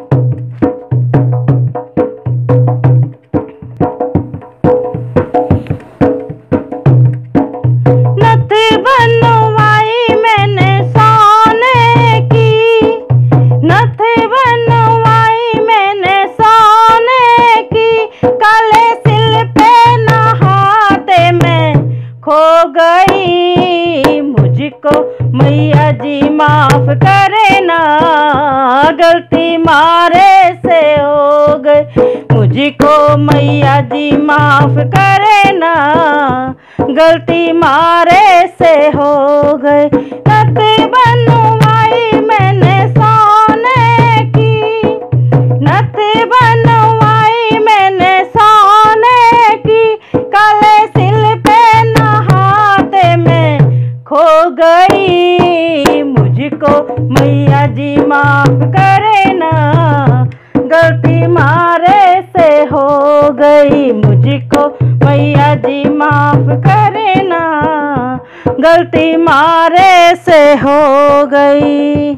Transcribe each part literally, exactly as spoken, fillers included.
मुझको मैया जी माफ करे ना, गलती मारे से हो गई। मुझको मैया जी माफ करे ना, गलती मारे से हो गई। नथ बनवाई मैंने सोने की, नथ बनवाई मैंने सोने की, काले सिल पे नहाते में खो गई। मुझको मैया जी माफ करे ना, गलती मारे से हो गई। मुझको मैया जी माफ करे ना, गलती मारे से हो गई।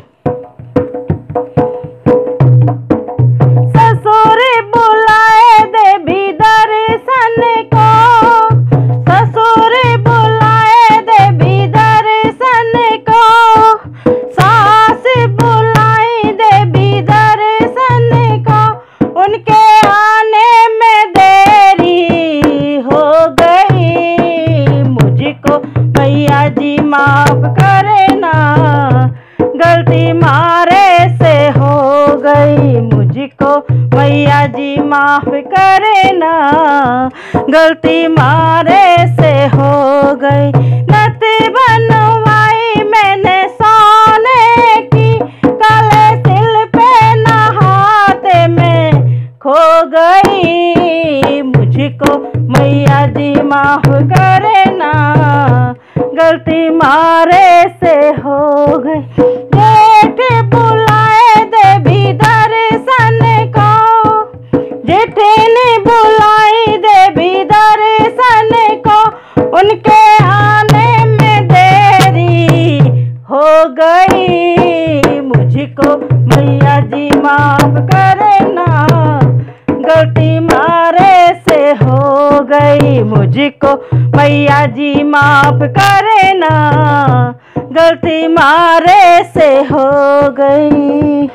ससुर बुलाए देवी दर्शन को, ससुर बुलाए देवी दर्शन को, सास बुलाई देवी दर्शन को, उनके आने में देरी हो गई। मुझको मैया जी माफ करे ना, गलती मारे से हो गई। मुझको मैया जी माफ करे ना, गलती मारे से हो गई। नथ बनवाई मैंने सोने की, काले सिल पे नहाते में खो गई। मुझको मैया जी माफ करे ना, गलती मारे से हो गई। जेठ बुलाए देवी दर्शन को, जेठ ने बुलाई देवी दर्शन को, उनके आने में देरी हो गई। मुझको मैया जी माफ करे ना, गलती मारे से हो गई। मुझको मैया जी माफ करे ना, गलती मारे से हो गई।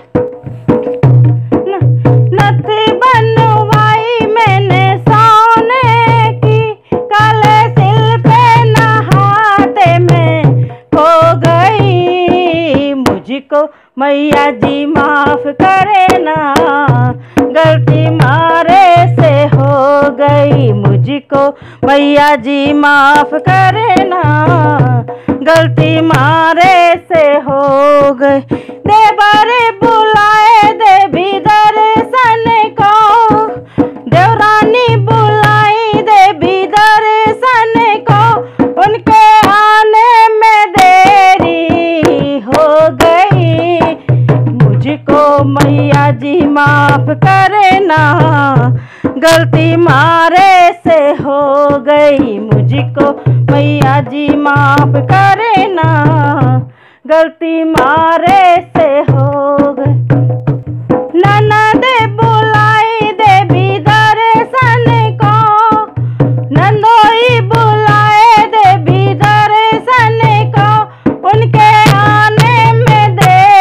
नथ बनवाई मैंने सोने की, काले सिल पे नहाते में खो गई। मुझको मैया जी माफ करे ना, गलती मारे से हो गई। मुझको मैया जी माफ करे ना, गलती मारे से हो गई। देवर बुलाए देवी दर्शन को, देवरानी बुलाई देवी दर्शन को, उनके आने में देरी हो गई। मुझको मैया जी माफ करे ना, गलती मारे से हो गई। मुझको मैया जी माफ करे ना, गलती मारे से हो गई। ननद बुलाई देवी दर्शन को, नंदोई बुलाए देवी दर्शन को, उनके आने में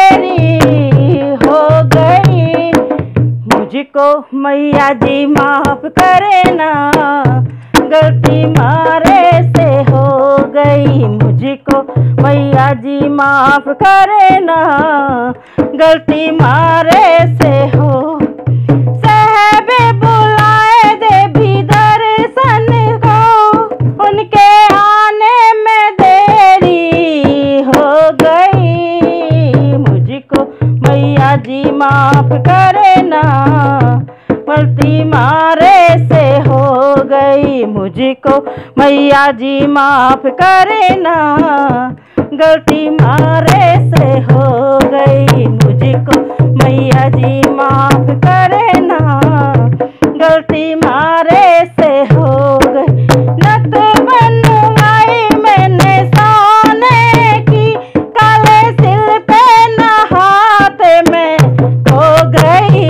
देरी हो गई। मुझको मैया जी माफ करे ना, गलती मारे से हो गई। मुझको मैया जी माफ करे ना, गलती मारे से हो। साहब बुलाए देवी दर्शन को, उनके आने में देरी हो गई। मुझको मैया जी माफ करे ना, गलती मारे से हो गई। मुझको मैया जी माफ करे ना, गलती मारे से हो गई। मुझको मैया जी माफ करे ना, गलती मारे से हो गई। नथ बनवाई मैंने सोने की, काले सिल पे नहाते में खो गई।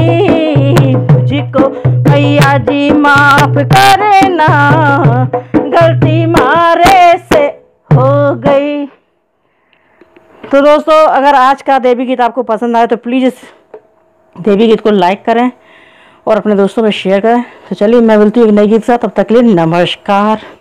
मैया जी माफ करना, गलती मारे से हो गई। तो दोस्तों अगर आज का देवी गीत आपको पसंद आए तो प्लीज़ इस देवी गीत को लाइक करें और अपने दोस्तों में शेयर करें। तो चलिए मैं मिलती हूँ एक नई गीत के साथ, तब तक के लिए नमस्कार।